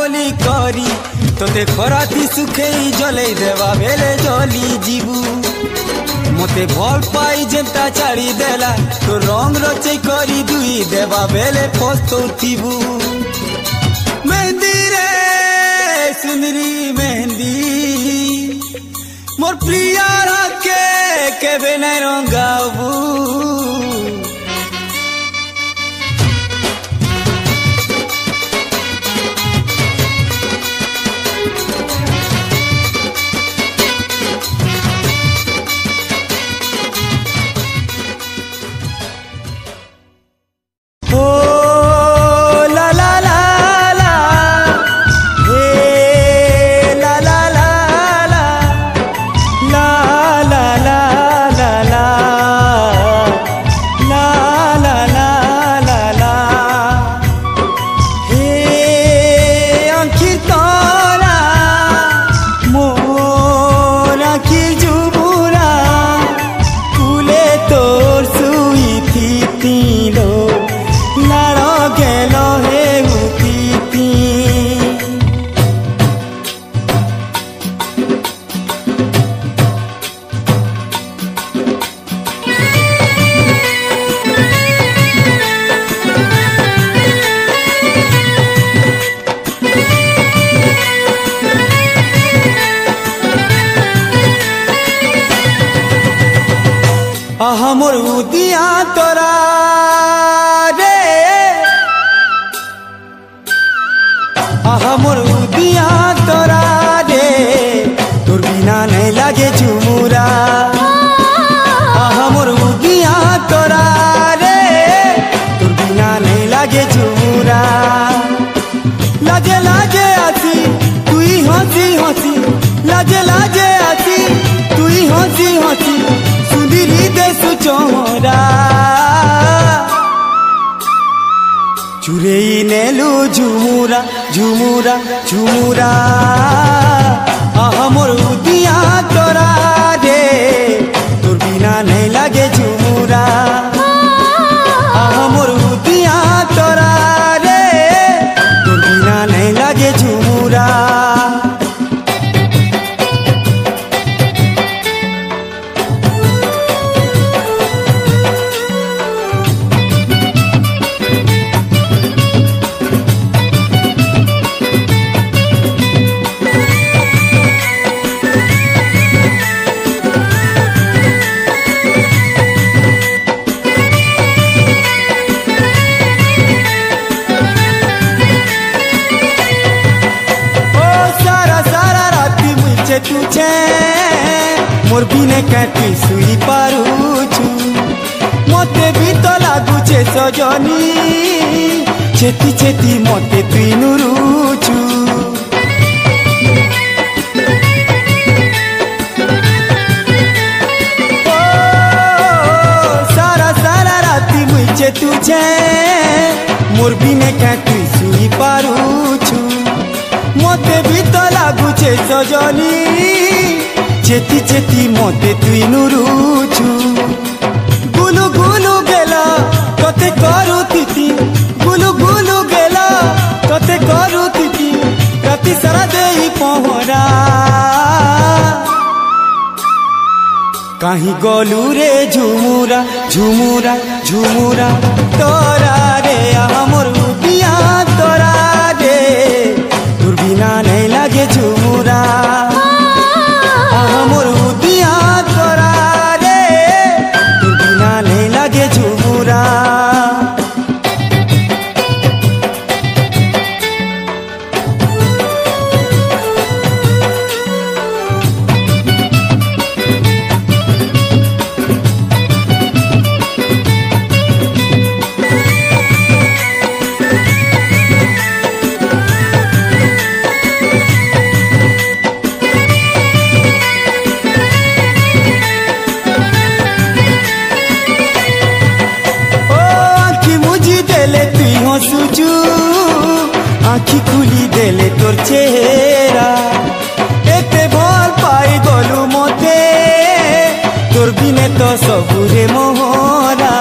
बोली करी तोते खराती सुखेई जलई देवा बेले जली जीवू मते भल पाई जेंता छाड़ी देला तो रंग रचे करी दुई देवा बेले पस्तौथिबू मेहंदी रे सुंदरी मेहंदी मोर प्रियार हाके केबे नै रंगाबू मोर उदिया तोरा रे मोर उदिया तोरा रे तोर बिना नहीं लागे झुमुरा मोर उदिया तोरा रे तोर बिना नहीं लागे झुमुरा लाजे लाजे आसी तुई हंसी हंसी लाजे लाजे आसी तुई हंसी हंसी सुंदरी देसु चोरा चुरेई नेलु झुमुरा झुमुरा झुमुरा मोर उदिया तोरा रे तोर बिना नहीं लागे झुमुरा मोर उदिया तोरा रे तोर बिना नहीं लागे झुमुरा तुझे मोर बिने काटी सुई पारुछु मते भी तो लागुचे सजनी चेती चेती मते तुई नुरुछु सारा सारा राती मुझे तुझे मोर बिने काटी सुई पारुछु मते भी तो लागुचे सजनी चेती चेती मते तुई नुरुछु गुलु गुलु गेला तते करू तिती गुलु गुलु गेला तते करू तिती राती सारा देई पहरा कहीं गलू रे झुमुरा झुमुरा झुमुरा तोरा रे मोर उदिया तोरा रे तोर बिना नहीं लागे झुमुरा मोर उदिया तोरा रे तोर बिना नहीं लागे झुमुरा आखी खुली देले तोर चेहरा एते भल पाई गलु मते तोर बिने तो सबुरे मोहरा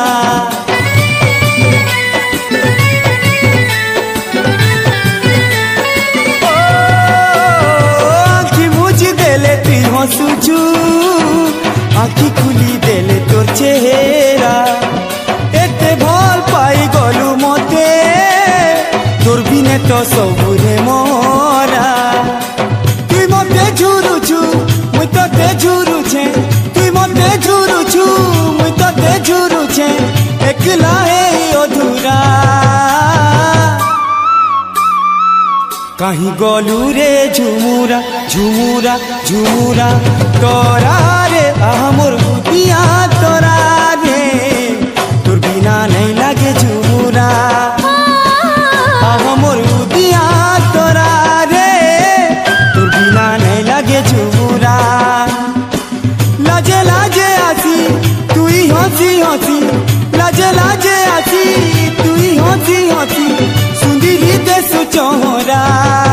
कहीं गोलू रे झुमुरा झुमुरा झुमुरा तोरा रे हमर बुदिया तोरा रे तोर बिना नहीं लागे झुमुरा हमर बुदिया तोरा रे तोर बिना नहीं लागे झुमुरा लाजे लाजे आसी तू ही हंसी हंसी लाजे लाजे आसी तू ही हंसी हंसी सुंदरी देश चोहरा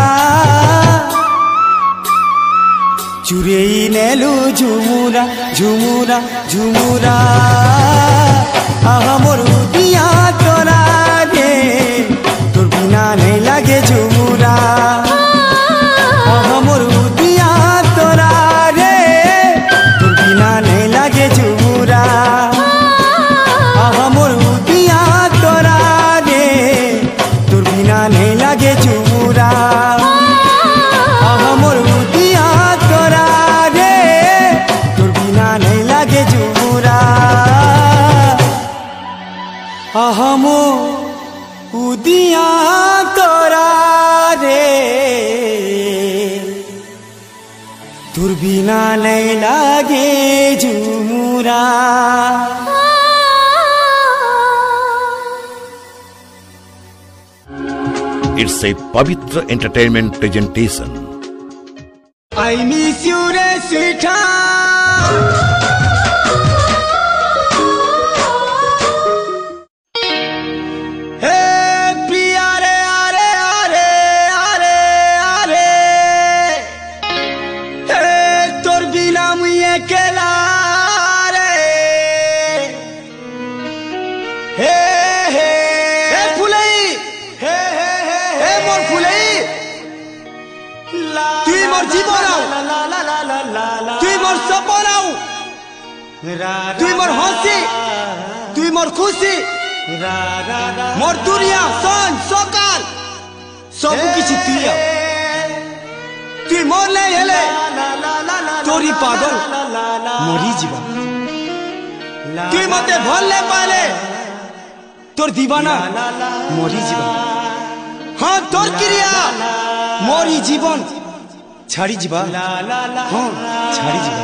चुरेई नेलू झुमुरा झुमुरा झुमुरा हमर बुदिया तोरा रे तोर बिना नहीं लागे झुमुरा हमर बुदिया तोरा रे तोर बिना नहीं लागे झुमुरा हमर बुदिया तोरा रे तोर बिना नहीं लागे झुमुरा हमर बुदिया तोरा रे तोर बिना नहीं लागे झुमुरा हमो उदिया तोरा रे तोर बिना नहीं लागे झुमुरा। It's a Pavitra Entertainment presentation. I miss you, re sweetheart. Hey, priya re, are, are, are, are. Hey, tor bina mui ekela re. Hey, hey, hey, phulai. Hey, hey, hey, mor phulai. তুই মোর জীবনাও তুই মোর সপনাও তুই মোর হাসি তুই মোর খুশি মোর দুনিয়া সন সকাল সব কিছু তুই তুই মোর নাই হেলে তোরি পাগল মরি যাবা তুই মতে ভললে পালে তোর দিবানা মরি যাবা হ্যাঁ তোর ক্রিয়া मोरी जीवन छाड़ी जीवा हाँ छाड़ी जीवा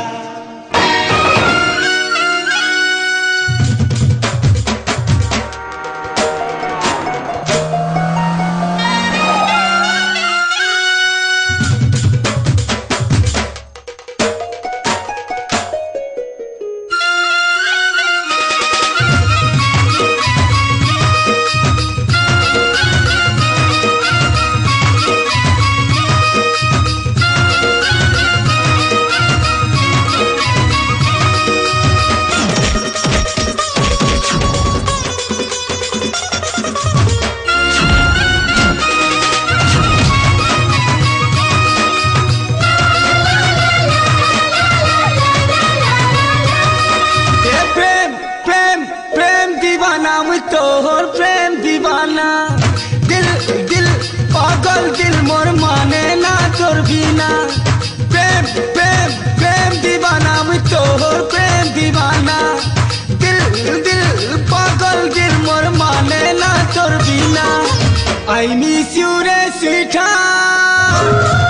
तोहर प्रेम दीवाना दिल दिल पागल दिल मोर माने ना तोर बिना प्रेम प्रेम प्रेम दीवाना मैं तोहर प्रेम दीवाना दिल दिल पागल दिल मोर माने ना तोर बिना आई मिस यू रे स्वीटहार्ट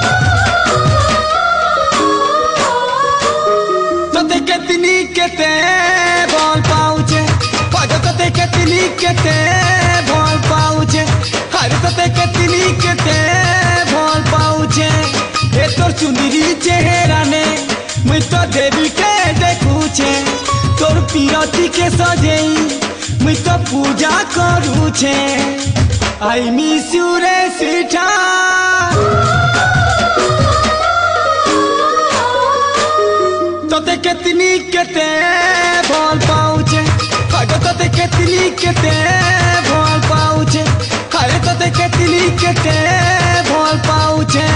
तोते कितनी केते बोल पाऊचे तोते कितनी केते भोल पाऊचे हरे तोते कितनी केते भोल पाऊचे ए तोर सुंदरी चेहरा ने मैं तो देवी के देखूचे तोर पीरती के सजेई मैं तो पूजा करूचे आई मिस यू रे स्वीटहार्ट तोते कितनी केते भोल पाऊचे तोते कितनी केते भोल पाऊचे हरे तोते कितनी केते भोल पाऊचे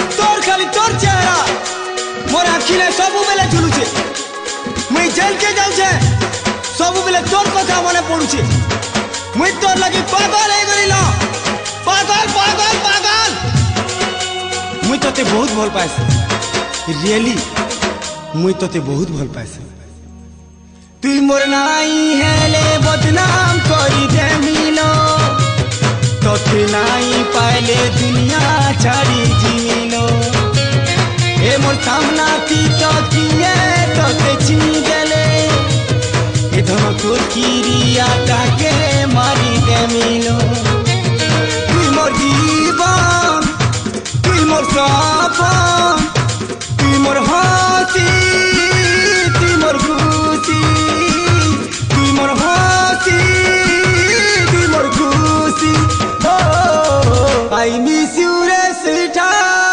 सब बेले झुलुचे मैं जल के जाऊ কথা মনে পড়ুছে মুই তোর লাগি পাগল হয়ে গেল পাগল পাগল পাগল মুই তোতে বহুত ভাল পাইছি রিয়েলি মুই তোতে বহুত ভাল পাইছি তুই মোর নাই হেলে বদনাম করি দে মিলো তোতে নাই পাইলে দুনিয়া ছাড়ি জিমিলো এ মোর সামনা তি তো কিয়ে তোতে চিনি দেলে এ ধমকুর কিরিয়াটাকে মারি দে মিলো তুই মোর জীবন তুই মোর সপন তুই মোর হাসি তুই মোর খুশি তুই মোর হাসি তুই মোর খুশি ও আই মিস ইউ রে সুইটা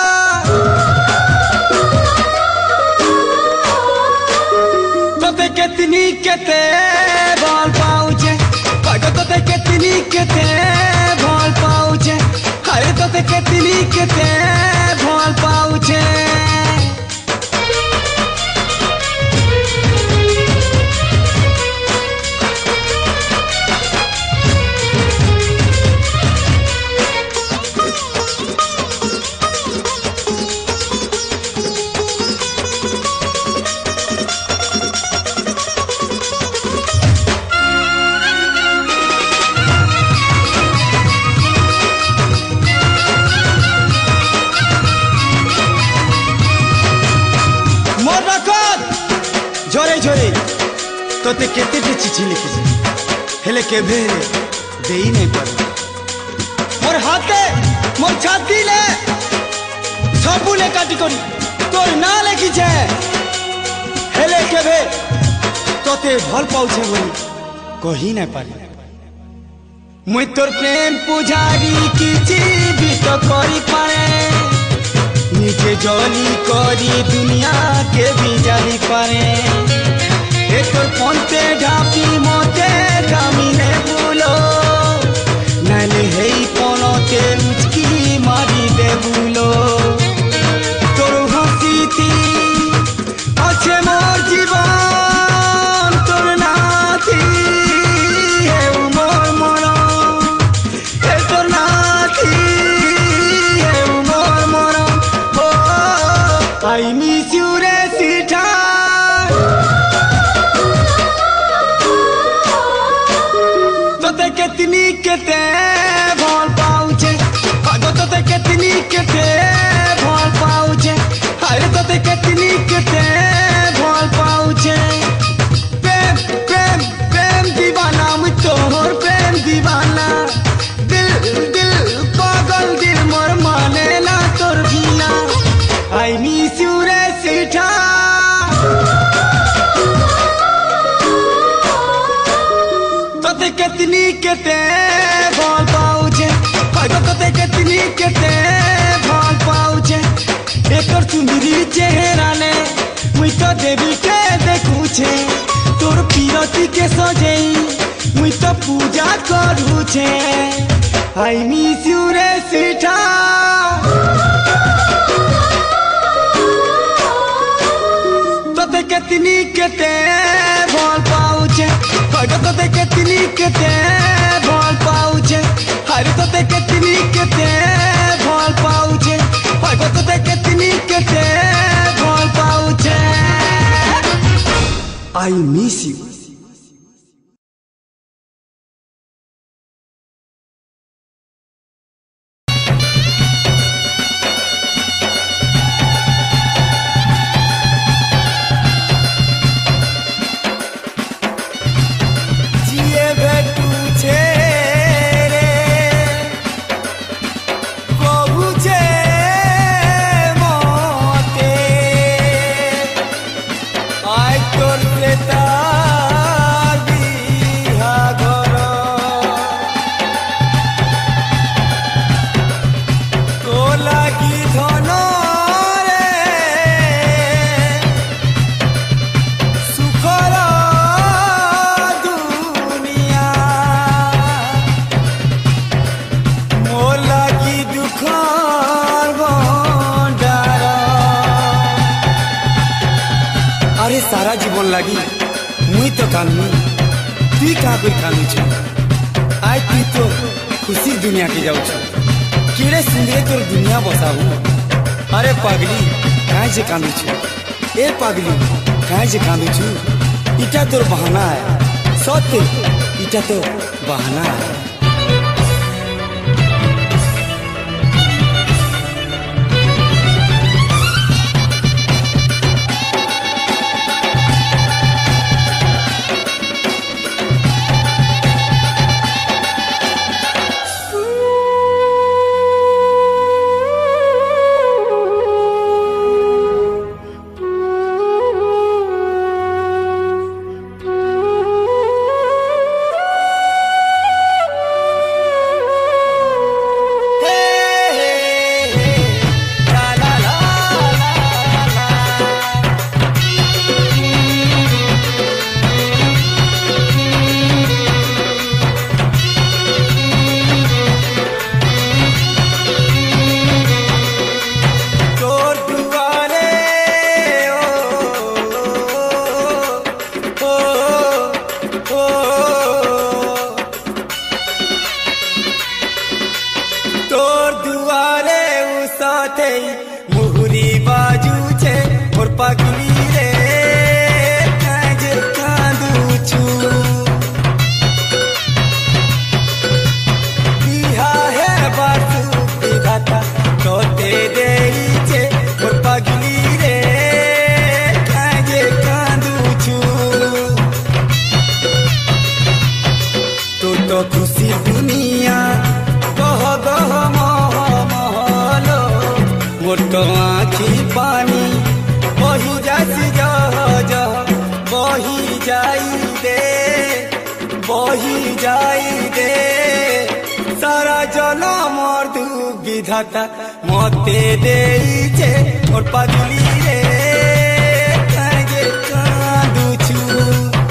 তোতে কেতনি কেতে ভাল পাউছে কয়টা তোতে কেতনি কেতে ভাল পাউছে আরে তোতে কেতনি কেতে ভাল পাউছে তোতে কেতেটি চিঠি লিখেছি হেলে কেভে দেই নাই পারি মোর হাতে মোর ছাতিলে সবুলে কাটি করি তোর না লেখিছে হেলে কেভে তোতে ভাল পাউছে বলি কহি নাই পারি মুই তোর প্রেম পূজারি কিছু বি তো করি পারে নিজে জলি করি দুনিয়া কে বি জানি পারে তোর পন্তে ঢাপি মতে কামিনে বুলো নাইলে হেই পনতে লুচকি মারি দে বুলো তোর হাসিতি আছে মোর জীবন তোর নাতি হেউ মোর মরম হে তোর নাতি হেউ মোর মরম ও আই মিস ইউ রে সিঠা তোতে কেতনি কেতে ভাল পাউছে আগো তোতে কেতনি কেতে ভাল পাউছে আরে তোতে কেতনি কেতে ভাল পাউছে প্রেম প্রেম প্রেম দিবানা মুই তোর প্রেম দিবানা দিল দিল পাগল দিল মোর মানে না তোর বিনা আই মিস ইউ রে সিঠা তোতে কেতনি কেতে ভাল পাউছে আগো তোতে কেতনি কেতে ভাল পাউছে এ তোর সুন্দরী চেহারা নে মুই তো দেবীকে দেখুছে তোর পিরতি কে সজেই মুই তো পূজা করুছে আই মিস ইউ রে সিঠা তোতে কেতনি কেতে ভাল পাউছে আগো তোতে কেতনি কেতে ভাল পাউছে আরে তোতে কেতনি কেতে ভাল পাউছে আগো তোতে কেতনি কেতে ভাল পাউছে আই মিস ইউ सारा जीवन लगी मुई तो कामी तुई का कोई कांदू छु आज तुई तो खुशी दुनिया के जाऊ छु किरे सुंदे तोर दुनिया बसाऊ। अरे पागली काहे जे कांदू छु ए पागली काहे जे कांदू छु इटा तोर बहाना है सत्य इटा तो बहाना है। मुहुरी बाजू छे और पागली रे काजे कांदू छु बिहा है बासु विधाता तोते देई छे और पागली रे काजे कांदू छु तो खुशी दुनिया कह गह मोर तो आँखी पानी बही जासी जह जह बही जाई दे सारा जना मोर दू विधाता मते देई छे मोर पागली रे काजे कांदू छु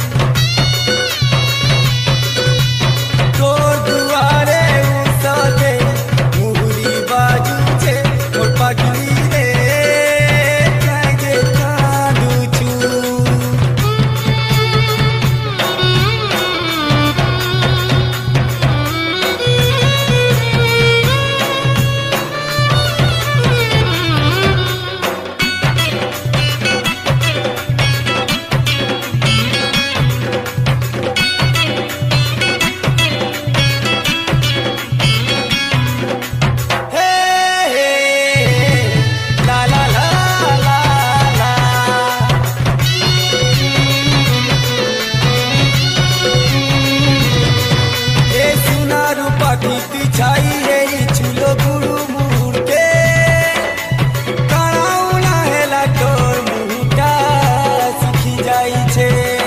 तोर दुआरे उसते मुहुरी बाजू छे मोर पागली रे काजे कांदू छु। छाई रे छुलो गुरु मुड़ के कानाउना हेला तोर मुटा सीखी जाई छे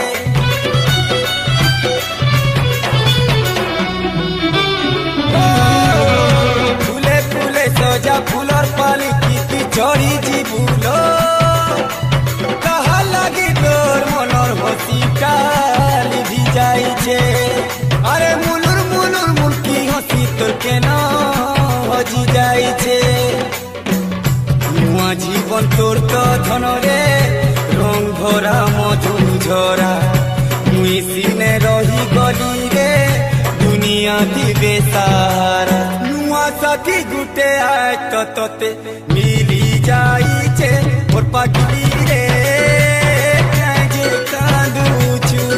फूले फूले सजा फूलर पाली की चढ़ी जी भूलो कहा लगी तोर मनर हसी काली भी जाई छे। अरे मुलुर मुलुर मुल्की हसी तोर केना हजी जाई छे नुआ जीवन तोर तो धन रे रंग भरा मधु झरा मुई सीने रही गली रे दुनिया दिवे सारा नुआ साथी गुटे आए तो तोते मिली जाई छे और पागली रे काजे कांदू छु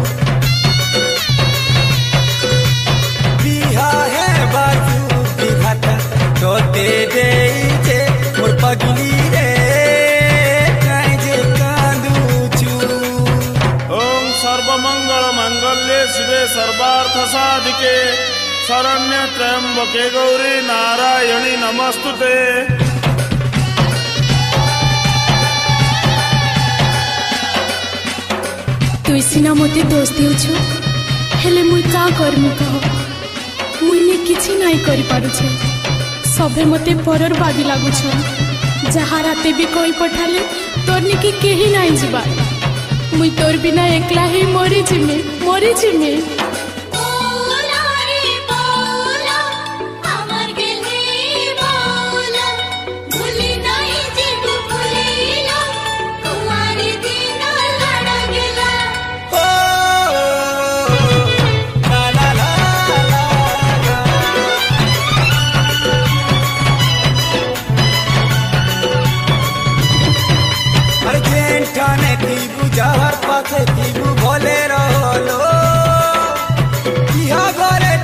तोते देई छे मोर पागली रे काजे कांदू छु। ओम सर्वमंगल मंगल्ये शिवे सर्वार्थ साधिके शरण्य त्र्यंबके गौरी नारायणी नमस्तुते। तुई सिना मते दोष देउछु हेले मुई का करमु कह मुई किछि नाइ करि पारु छे सबे मते परर बागी लागु छ जहा राते भी कोई पठाले तोर निके केही नाइ जिबा मुई तोर बिना एकला ही मरी जिमे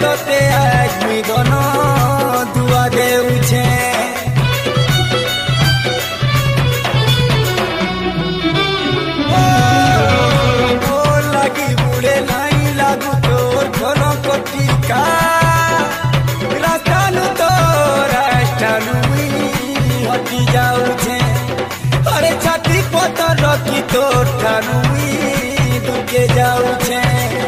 तोते आज मी दोनो दुआ देउछे ओ लगी बुड़े नहीं लागू तोर घनो कोटिका रास्तानु तो रास्तानु हटी जाउछे अरे छाती पतर रखी तोर ठानु दुके जाउछे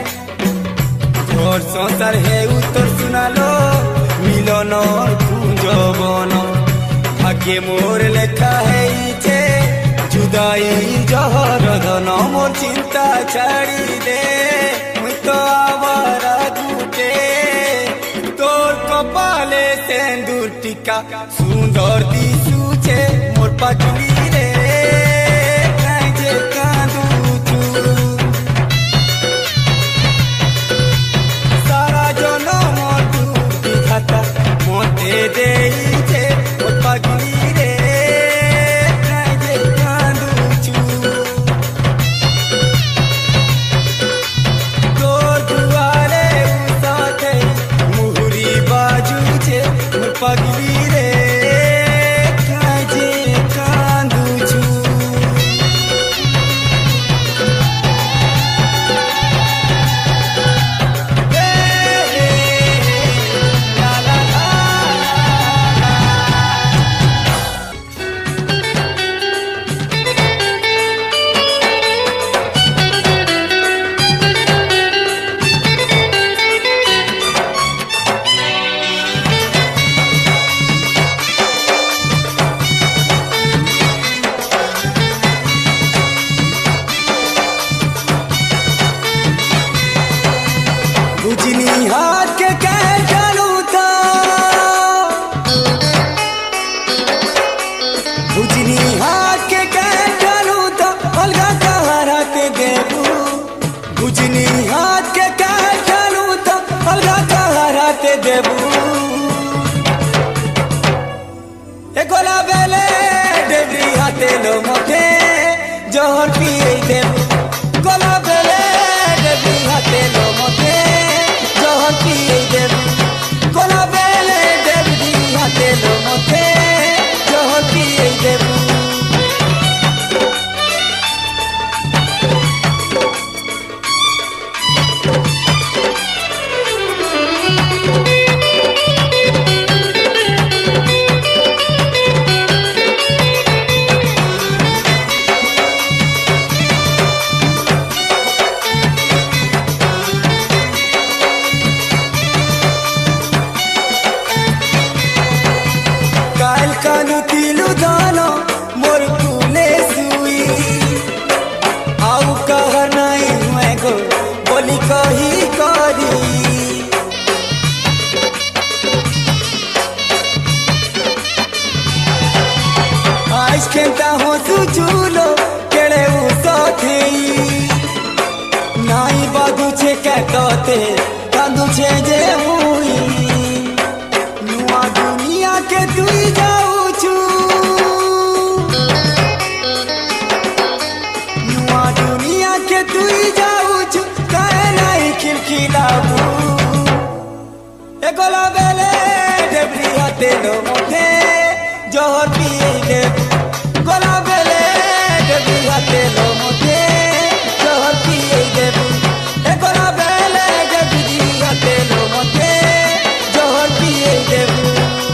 तोर संसार है उत्तर सुनालो मिलन कुंजवन भाग्य मोर लेखा है जे जुदाई जहर धन मोर चिंता छाड़ी दे मुई तो आवारा गुटे तोर कपाले सिंदूर टीका सुंदर दिसुचे मोर पाटुली रे काजे कांदू मोते देइछे ओ पगली रे काजे कांदुछु तोर दुआरे उसाथे मुहुरी बाजुछे ओ पगली रे काजे कांदुछु बुझनी हाथ के कह डालू था बुझनी हाथ के कह डालू था अलगा कहारा के देबू बुझनी हाथ के कह डालू था अलगा कहारा के देबू ए गोला बेले देबरी हाथे लो मोथे जोहर पिए देबू गोला बेले देबरी हाथे लो मोथे कोला बेले देवी हाथे लो मोथे जोहर पिए देबू कानु तिलु दानो मोर कुले सुई आउ कह नहीं मैं गो बोली कही करी आज केंता हो सुचुलो केड़े उसाथे नहीं बादू छे कहते कांदू छे जे मुई नुआ दुनिया के तुई जाऊ दुनिया के तुई जाऊ कहे नहीं खिलखिलाबू ए गोला बेले देबरी हाथे लो मोथे जोहर पिए देबू गोला बेले देबरी हाथे लो मोथे जोहर पिए देबू ए गोला बेले देबरी हाथे लो मोथे जोहर पिए देबू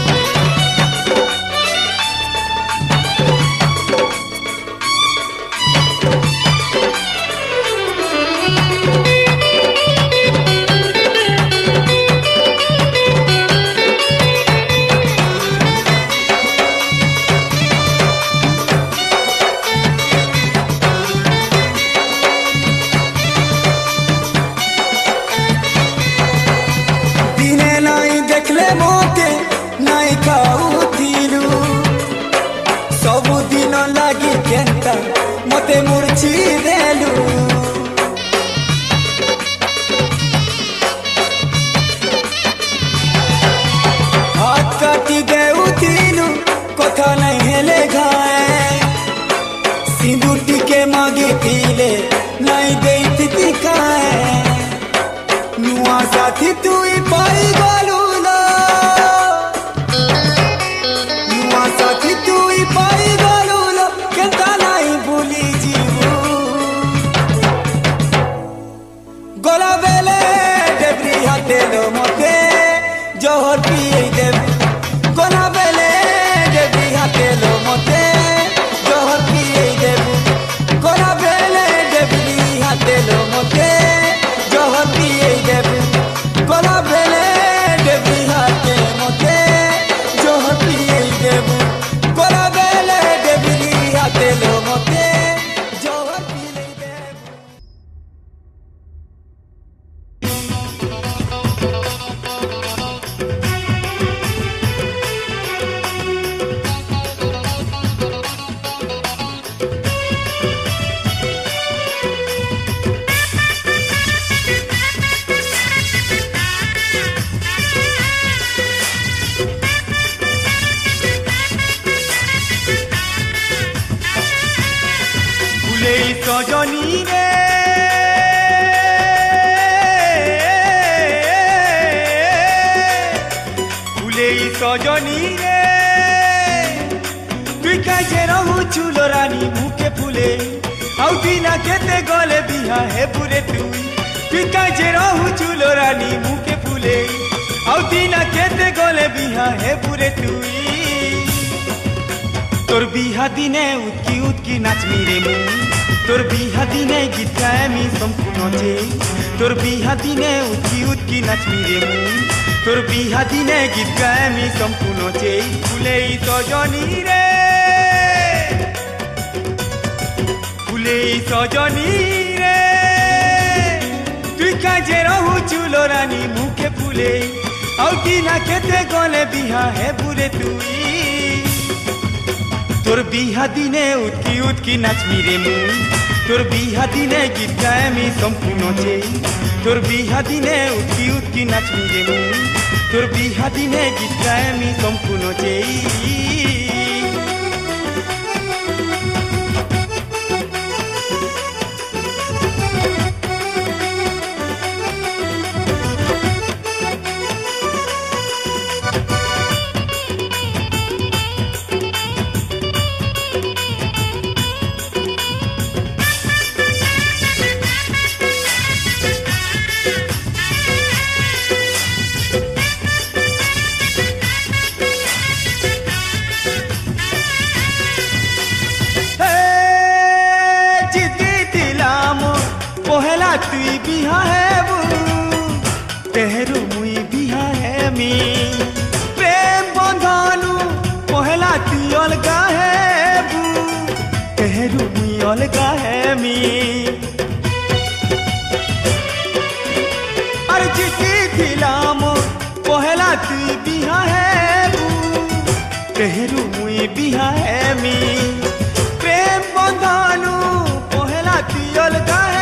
देखले मोते नहीं खाऊथिलु सबु दिन लागी केंता मते मुर्ची देलु हाथ काटी देउथिलु कथा नहीं हेले घाए सिंदूर टिके मागी पीले नहीं देती काए नुआ साथी तू ही पाई गलू लो नुआ साथी तू ही पाई गलू लो केता नहीं भूली जीवू गोला बेले डेबरी हाथे लो मते जोहर पिए देव गोला बेले डेबरी हाथे लो मते जोहर पिए देव गोला बेले डेबरी हाथे लो मते जोहर पिए देव गोला बेले डेबरी हाथे मते जोहर पिए देव गोला बेले डेबरी हाथे लो मते जोहर पिए देव सजनी रे फुले सजनी रे तुई काजे रहू चुलो रानी मुखे फुले आउ दिना केते गले बिहा हे पुरे तुई काजे रहू चुलो रानी मुखे फुले आउ दिना केते गले बिहा हे पुरे तुई तोर बिहा दिने उतकी उतकी नाचमी रे मुई तोर बिहा दिने गीत गाएमी सम्पूर्ण चे तोर बिहा दिने उतकी उतकी नाचमी रे मुई तोर बिहा दिने गीत गाएमी सम्पूर्ण चे फुले सजनी रे फुले सजनी रे तुई काजे रहू चुलो रानी मुखे फुले आउ दिना केते गले बिहा हे बुरे तुई तोर बिहा दिने उतकी उतकी नाचमी रे मुई तोर बिहा दिने गीत गाएमी सम्पूर्ण चे तोर बिहा दिने उतकी उतकी नाचमी रे मुई तोर बिहा दिने गीत गाएमी सम्पूर्ण चे तुई बिहा है वो तेहरू मुई बिहा है मी प्रेम बंधनु पहला तुई अलगा है वो तेहरू मुई अलगा है मी अरे जिती थिलाम पहला तुई बिहा है वो तेहरू मुई बिहा है मी प्रेम बंधनु पहला तुई अलगा है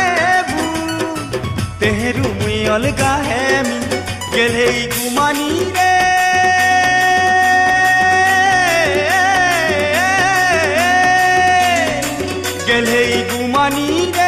तेहरू मुई अलगा है मी गेले गुमानी रे गेले गुमानी रे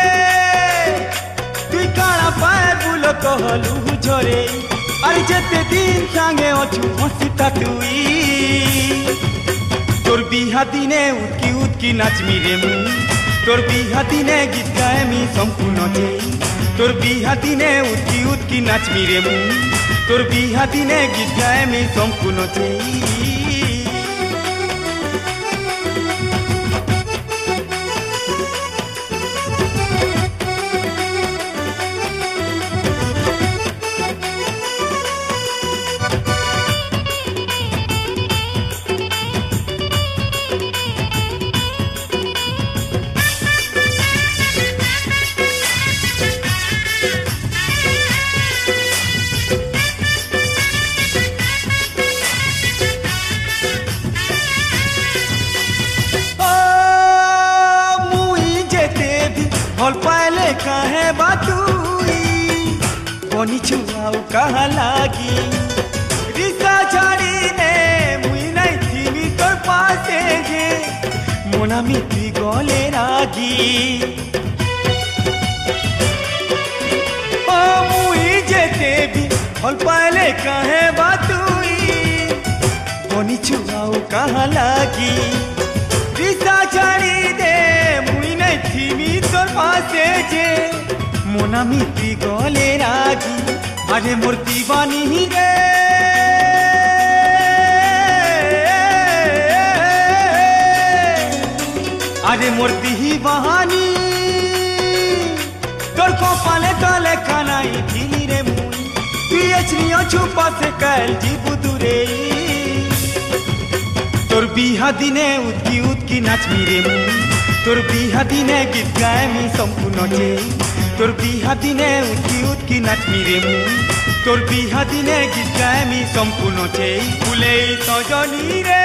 तुई काना पाए बुलो कहलु झरे अरे जेते दिन सांगे अछु हसीता तुई तोर बिहा दिने उतकी उतकी नाचमी रे मुई तोर बिहा दिने गीत गाएमी सम्पूर्ण चे तोर बिहा दिने उतकी उतकी नाचमी रे मुई तोर बिहा दिने गीत गाएमी सम्पूर्ण चे भल पाले कहे बातुई बनी छुआऊ कहा लागी रिसा झाड़ी ने मुई नहीं थी तोर पासे गे मोना मित्री गले रागी ओ मुई जेते फल पाले कहे बातुई बनी छुआऊ कहाँ लागी रिश्ता छाड़ी दे मुई नहीं थी तोर पासे जे मोना मिट्टी गले रागी अरे मूर्ति बानी रे अरे मूर्ति ही बहानी तोर को पाले तले खानाई थी रे मुई पियचनियो छुपा से कैल जीबू दूरे तोर बिहा दिने उतकी नाचमी रे मुई तोर बिहा दिने गीत गाए मी संपूर्ण चे तोर बिहा दिने उतकी नाचमी रे मुई तोर बिहा दिने गीत गाए मी संपूर्ण चे फुले सजनी रे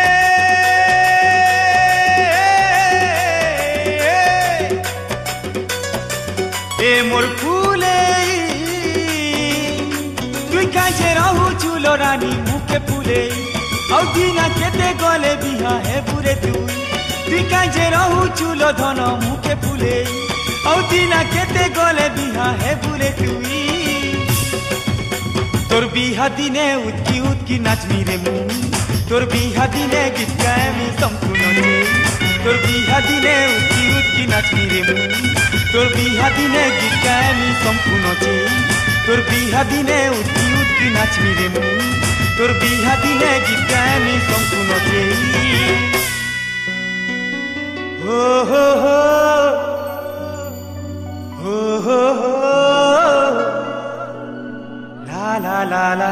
ए मोर फुले तुई काजे रहू चुलो रानी मुखे फुले औ दिना केते गले बिहा हे बुरे तुई काजे रहू चुलो धन मुखे फुले औ दिना केते गले बिहा हे बुरे तुई तोर बिहा दिने उतकी नाचमी रे मुई तोर बिहा दिने गीत गाए मी संपूर्ण रे तोर बिहा दिने उतकी नाचमी रे मुई तोर बिहा दिने गीत गाए मी संपूर्ण चे तोर बिहा दिने उतकी नाचमी रे मुई तोर बिहा दिने गीत गाए मी संपूर्ण चे हो हो हो हो हो ला ला ला ला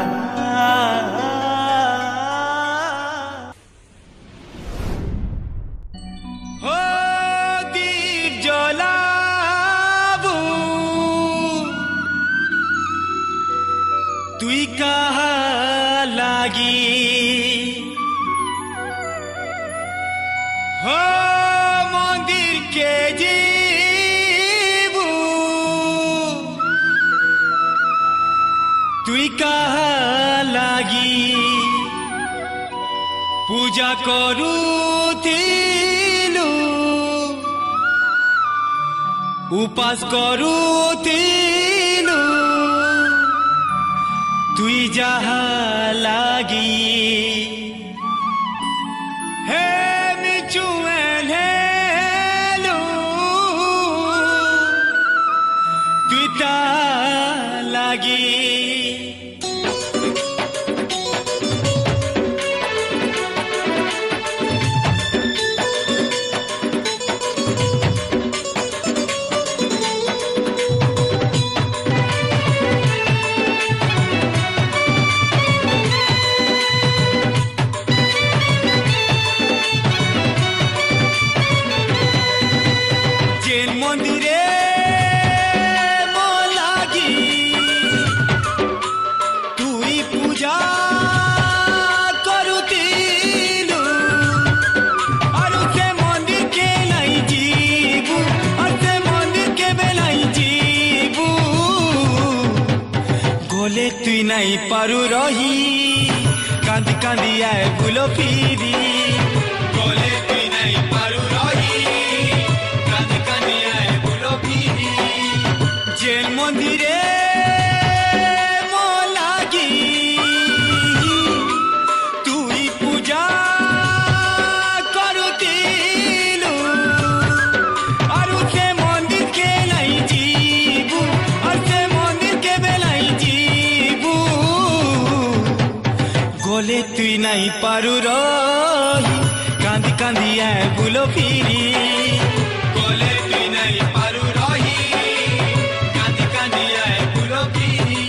हो दीप जलाबू तुई कहा लागी हो मंदिर के जीबू तुई कहा लागी पूजा करू थिलु उपास करू थिलु तुई जहा लागी हे मिचुएल हेलु तुई ता लागी तुई नहीं पारू रही कांदी कांदी आए फूलो पीरी बोले तुई नहीं पारू रही कांदी कांदी आए फूलो पीरी जेल मंदिरे मो लागी तुई पूजा करुतिलु और से मंदिर के नहीं जीबू और से मंदिर के बेलाई गोले तुई नहीं पारू रही कांदी कांदी आए बुलो पीरी गोले तुई नहीं पारू रही कांदी कांदी आए बुलो पीरी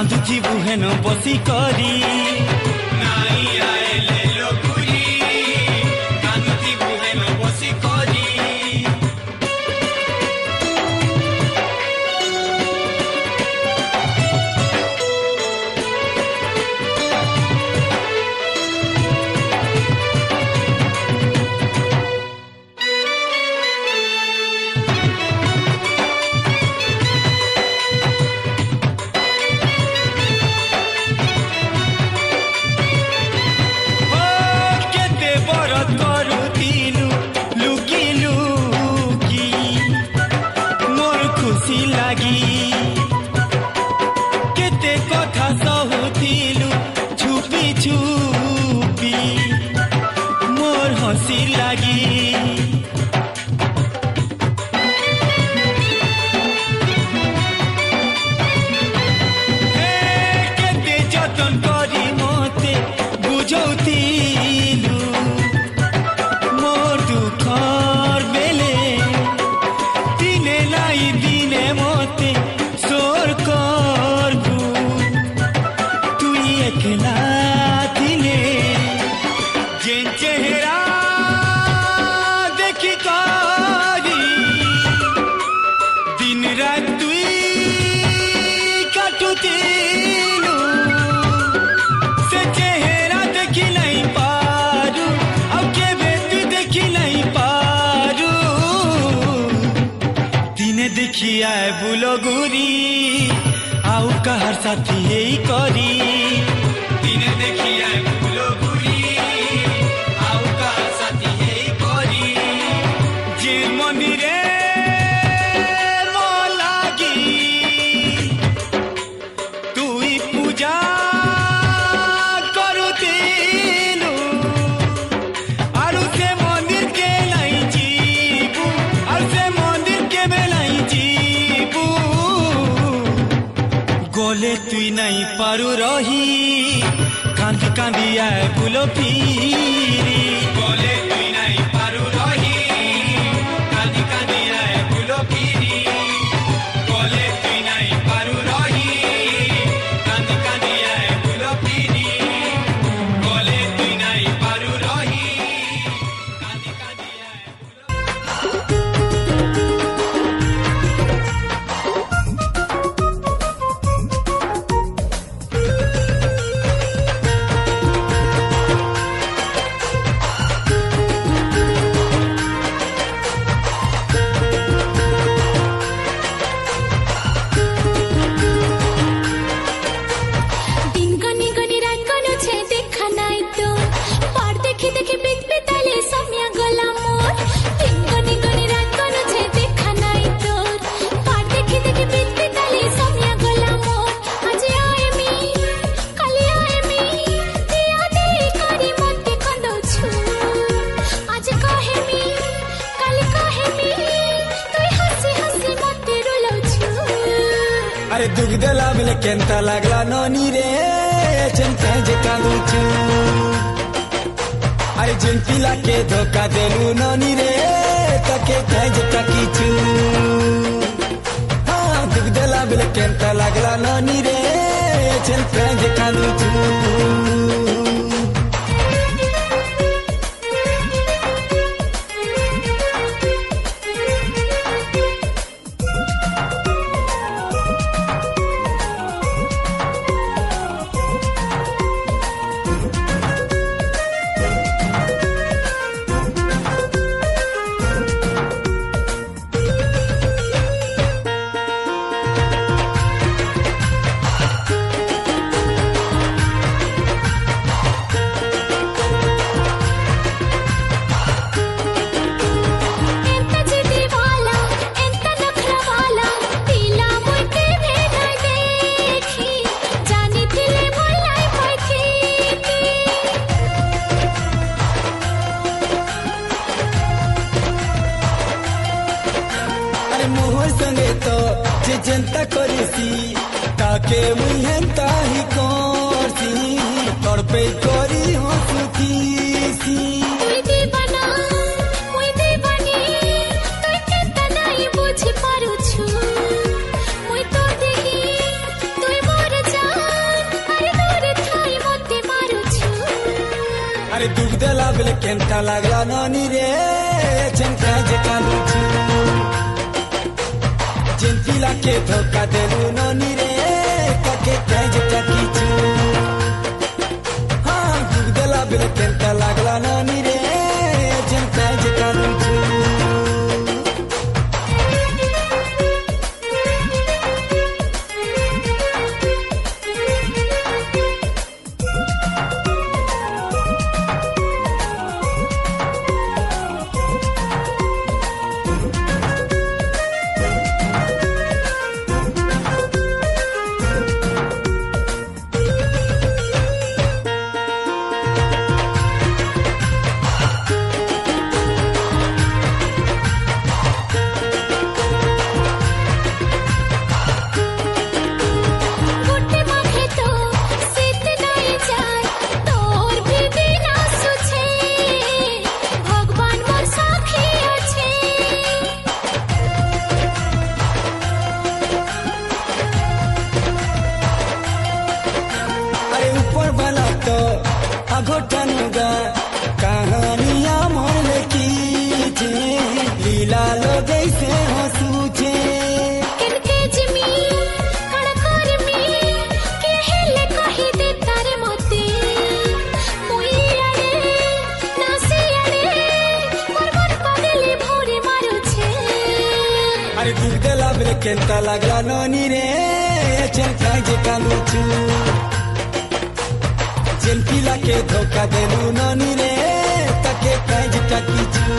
कांदुथिबु हेन बसी करी नाई आएले लोकुरी कांदुथिबु हेन बसी करी देखिया बुलगुरी आउ कहर साथी हे करी दिने देखिया बुलगुरी आउ कहर साथी हे करी जे मनी रे मो लागी तुई पूजा करुतिलु आरु से मंदिर के लाई जीबू आरु से मंदिर के बेलाई जीबू गोले तुई नहीं पारू रही कांदी कांदी आए बुलो पीरी गोले तुई नहीं पारू रही कांदी कांदी आए बुलो पीरी गोले तुई नहीं पारू रही कांदी कांदी आए बुलो पीरी गोले तुई नहीं पारू रही कांदी कांदी आए अरे दुख देला बेले केंता लागला ननी रे चंते जे कांदुचु अरे जिन पिला के धोखा देलु ननी रे तके तेज तकीचु हाँ दुख देला बेले केंता लागला ननी रे चंते जे कांदुचु जनता करेसी ताके मुहेंता ही करसी तड़पे करी हंसुतीसी तुई दीवाना मुई दीवानी तुई केता नहीं बुझी पारुछु मुई तो देखी तुई मोर जान केंता लागला ननी रे चंका जे कांदुछु जेंतिला के धोखा देलु ननी रे ताके काज टाकीछु हाँ दुख देला बेले केंता लागला ननी रे चंका जे कांदुछु घोटनुगा कहानियां मोल की लीला लो जैसे हंसूचे किनके जमी कड़कर में के हेले कहि दे तारे मोते मुई अड़े नासी अड़े मरमर पगले भोरे मारो छे अरे दुख देला बेले केंता लागला ननी रे चंका जे कांदुछु जेंतिला के धोखा देलु ननी रे ताके काज टाकीछु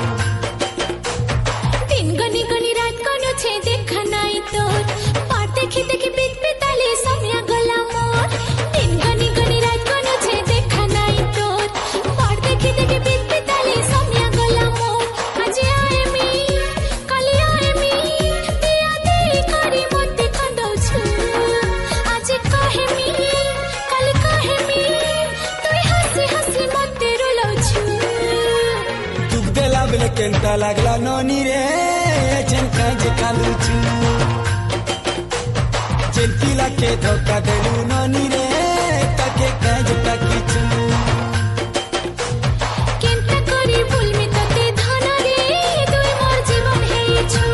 दिन गनी गनी रात कोनो छे देखा नाई तोर पार देखी देखी बीत बिताले समय गला मोर दिन गनी गनी रात कोनो छे देखा नाई तोर पार देखी देखी बीत बिताले समय गला मोर आज आए मी कल आए मी दिया दे करी मते कंदौ छु आज कहे मी कल कहे मी तोय हंसी हंसी मते रोलो छु दुख देला बेले केंता लागला ननी रे चंका जे कांदुछु जेंतिला के धोखा देलु ननी रे ताके काज टाकीछु केंता करी भूल में तते धन रे तुई मोर जीवन हे छु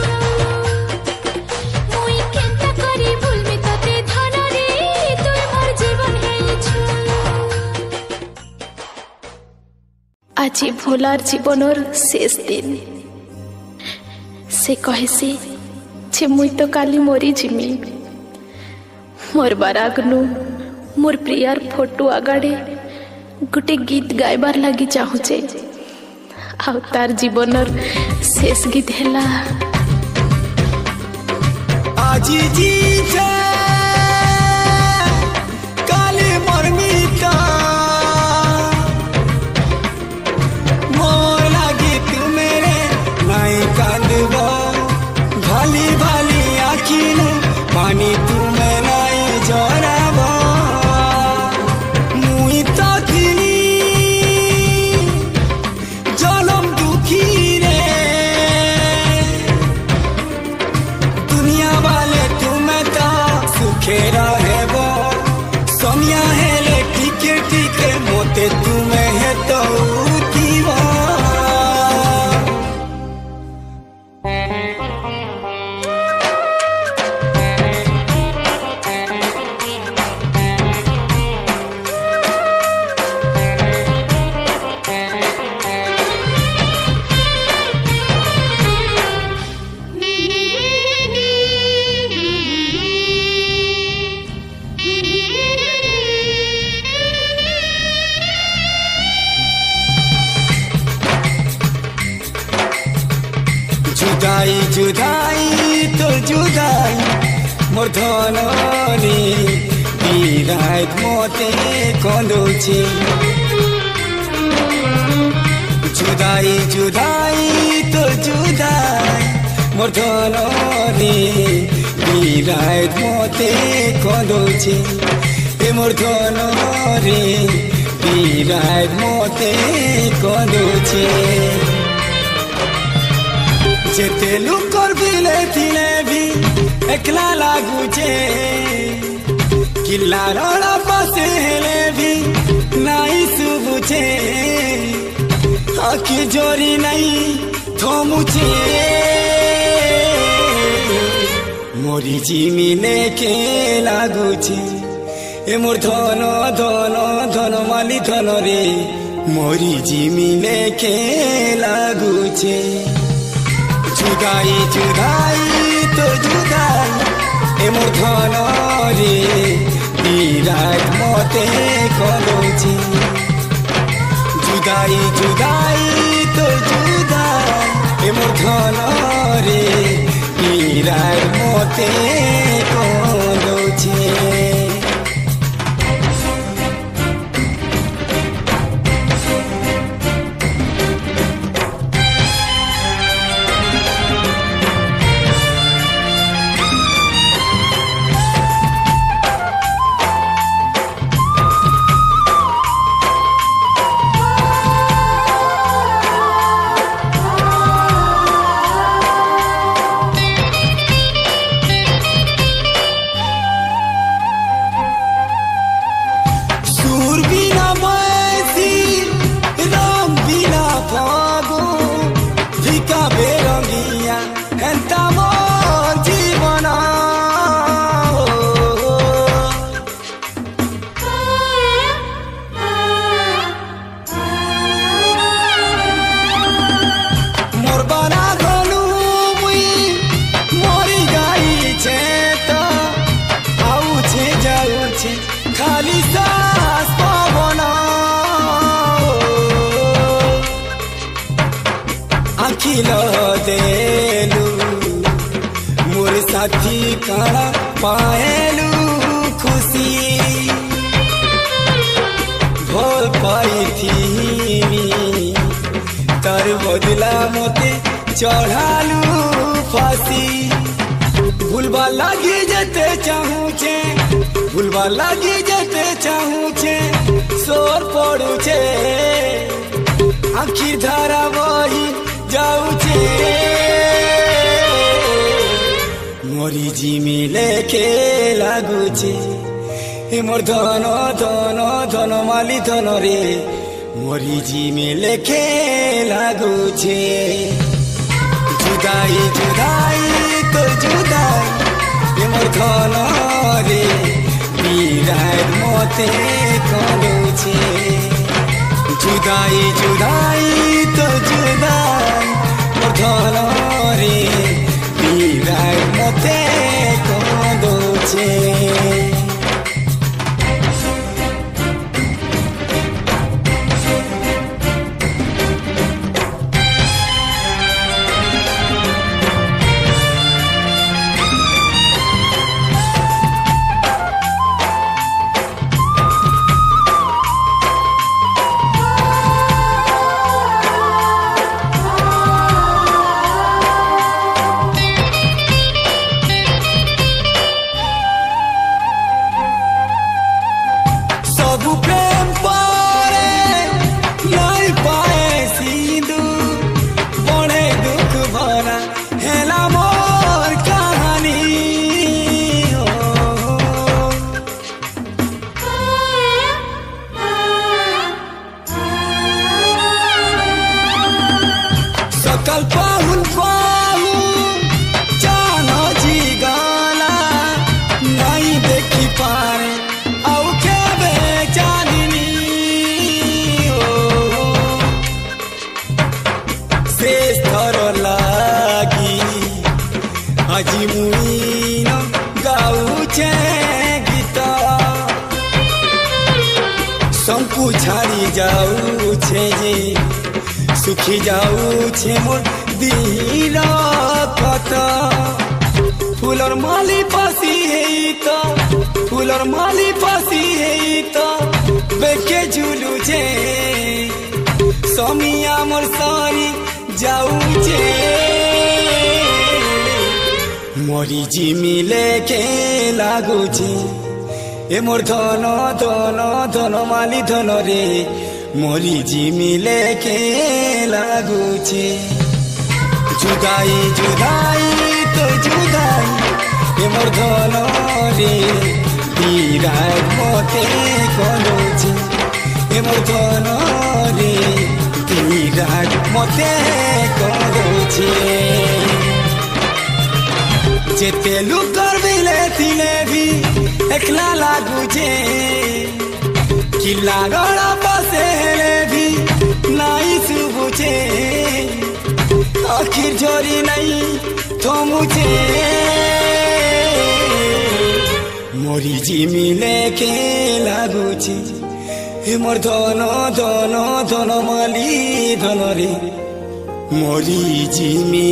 मुई केंता करी भूल में तते धन रे तुई मोर जीवन हे छु আজি ভোলার জীবনের শেষ দিন সে কহেছে যে মুই তো কালি মরি জিমি মরবার আগনু মোর প্রিয়ার ফটো আগাড়ে গোটে গীত গাইবার লাগি চাহুছে আউ তার জীবনের শেষ গীত হেলা আজি जीते काले मरमिता मोर लागी तू मेरे नाई कांदबो भाली भाली आखिन पानी तू में नाई जोराबो मुई तो दिली जलम दुखी रे दुनिया वाले तुम्हें तो सुखे रहेबो सोनिया हेले टिके टिके मोते तुम्हें है तो कीवा जुदाई जुदाई तो जुदाई मोर धननी बिरात मोते कंदुछि जुदाई जुदाई तो जुदाई मोर धननी बिरात मोते कंदुछि ए मोर धननी बिरात मोते कंदुछि जेते लुकर बिले थिले भी एकला लागुचे किल्ला रड़ा पासे हेले भी नाई सुबुचे आखि जोरी नहीं थमुचे मोरी जिमिले के लागुचे ए मोर धन धन धन माली धन रे मोरी जिमिले के लागुचे जुदाई जुदाई तो जुदाई ए मोर धन रे बिराट मते कलुचे जुदाई जुदाई तो जुदाई ए मोर धन रे बिराट मते कलुचे खाली सांस पवना आखिल देलु मोर साथी काला पाएलु खुशी भोल पाई थी तार बदला मते चढ़ालु फांसी भूलवा लगी जते चाहूचे भूलवा लगी जते चाहूचे सोर पड़ुचे आखिर धारा वही जाऊचे मोरी जिमिले के लागुचे ए मोर धन धन धन माली धन रे मोरी जिमिले के लागुचे जुदाई जुदाई तो जुदाई ए मोर धन रे बिराट मते कलुचे जुदाई जुदाई तो जुदाई मोर धन रे बिराट मते कलुचे सकल पाहुन पाहुन जानो जी गाला नहीं देखी पारे औ के बेचानी शेष थर लागी আজি मुई न गाउचे गीत शंकु छाड़ी जाऊचे जे सुखी जाऊचे मोर दिल कत फूलर माली पासी है तो फूलर माली पासी है तो बेके झुलुचे समिया मोर सारी जाऊचे मोरी जिमिले के लागुचे ए मोर धन धन धन माली धन रे मोरी जिमिले के लागुचे जुदाई जुदाई तो जुदाई ए मोर धन रे बिराट मते कलुचे ए मोर धन रे বিরাট মতে করছে যেতে লুকর বিলে তিলে ভি একলা লাগুছে কিলা গড়া বসে ভি নাই শুভুছে আখির ঝরি নাই থমুছে মরি জিমিলে কে লাগুছে হে মোর ধন ধন ধন মালি ধন রে মরি জিমি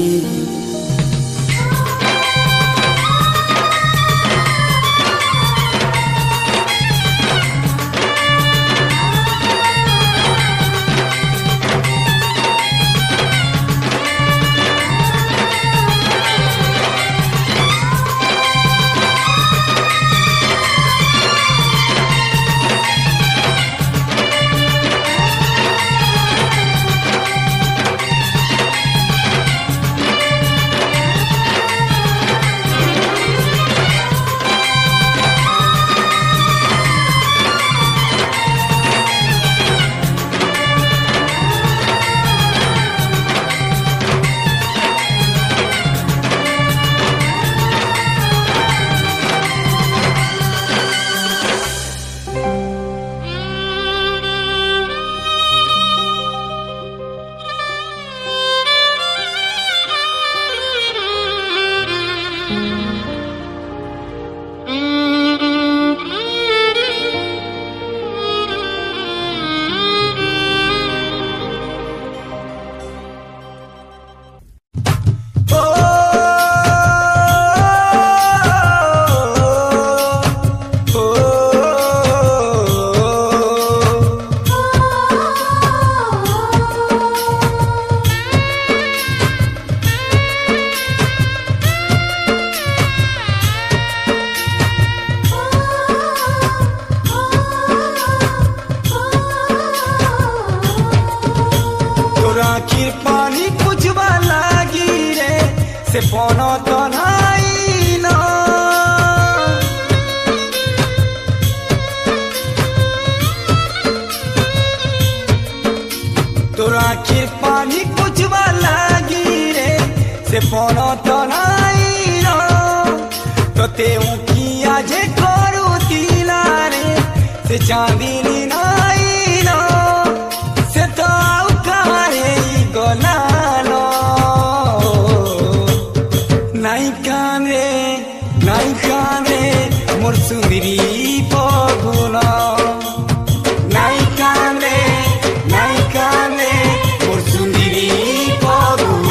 आखिर पानी कुछवा लागी रे से पनो तो नहीं ना तोर आखिर पानी कुछवा लागी रे से पनो तो नहीं ना तो ते किया जे करू दिला रे से चांदनी नहीं ना से तो গলালো নাই কানে মোর সুন্দরী পগুন নাই কানে মোর সুন্দরী পগুন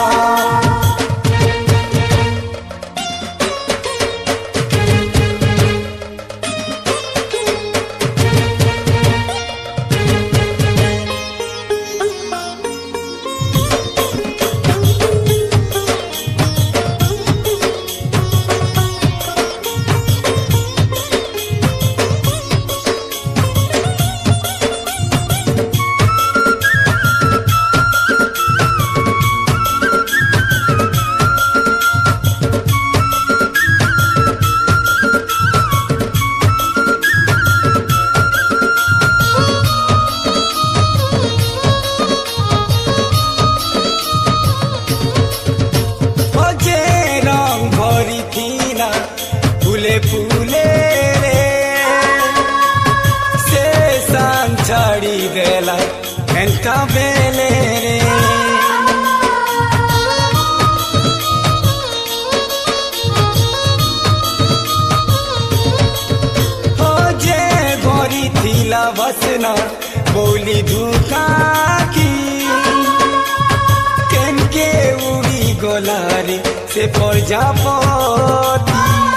फूले रे से सान छाड़ी देला एंका बेले रे हो जे गोरी थीला बसना बोली धुका की केनके उड़ी गोलारी से प्रजापति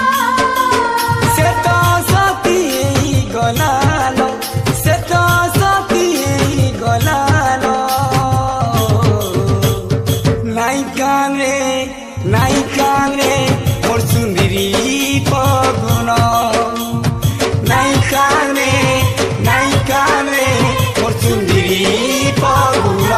গলালো সে তো সতী গলালো নাই কানে মোর সুন্দরী পগুন নাই কানে মোর সুন্দরী পগুন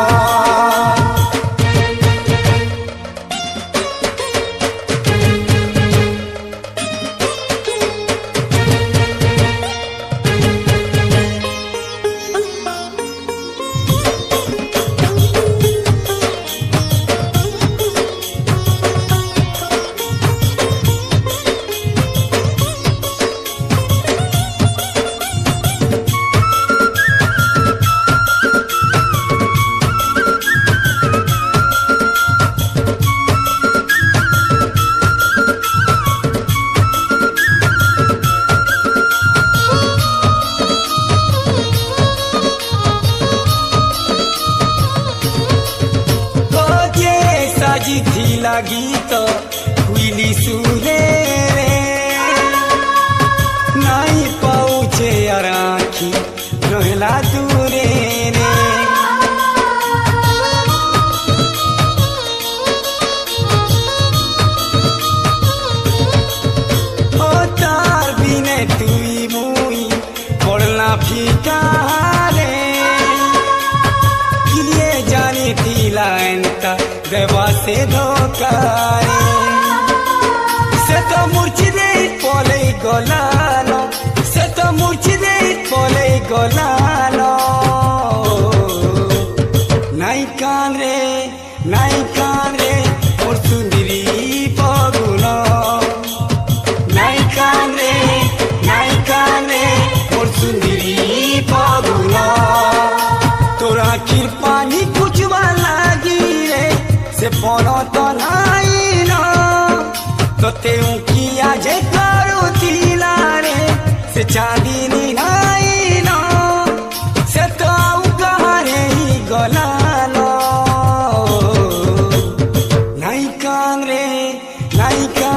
सुहे रे नहीं पहुँचे राखी रहला दूरे रे ओ तार बिने तुई मुई पड़ला फीका रे किए जानी थीला एंता देवा से धोखा रे से तो मुर्चिदे पले गलानो से तो मुर्चिदे पले गलानो नाई कान रे और सुंदरी पगुनो नाई कान रे और सुंदरी पगुनो तोरा आखिर पानी कुछ लागी रे से पनो तो नाई नो तो ते किया जे करू तिला रे से चांदी नी नाई नो से तो कहारे ही गलानो नाई कान रे